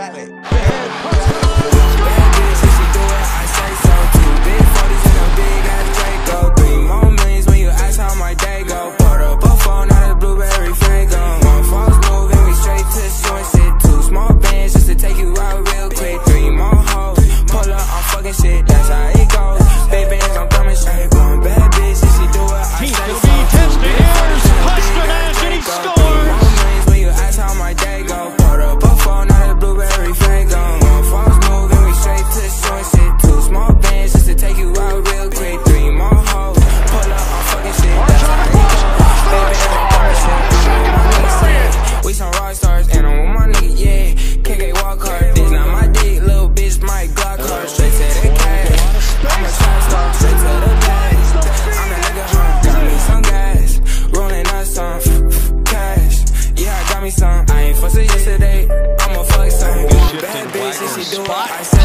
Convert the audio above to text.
Exactly. Ahead, Pastrnak. Bad bitch, if she do it, I say so. 2 big 40s and a big ass Draco. 3 more millions when you ask how my day go. Bought up a phone, not a blueberry FAYGO. One false move and we straight to short shit. 2 small bands just to take you out real quick. 3 more hoes, pull up, I'm fucking shit. That's how it goes. Big bands, I'm coming straight. One bad bitch, if she do it, I say so. He's gonna be tested. Here's Pastrnak, and he scores. 3 more millions when you ask how my day go. Bought up a phone, not a blueberry FAYGO. One false move and we straight to short shit. 2 small bands just to take you out real quick. 3 more hoes, pull up, I'm fucking shit. That's how it goes. Big bands, I'm coming straight. We some rock stars and I'm with my nigga, yeah. KK walk hard, this not my dick, little bitch, my Glock hard. Straight to the cash, I'm a trap star, straight to the bag. I'm a nigga, got me some gas, rolling up some cash. Yeah, I got me some, I ain't fussing yesterday, I'ma fuck some. Bad bitch, if she do it, I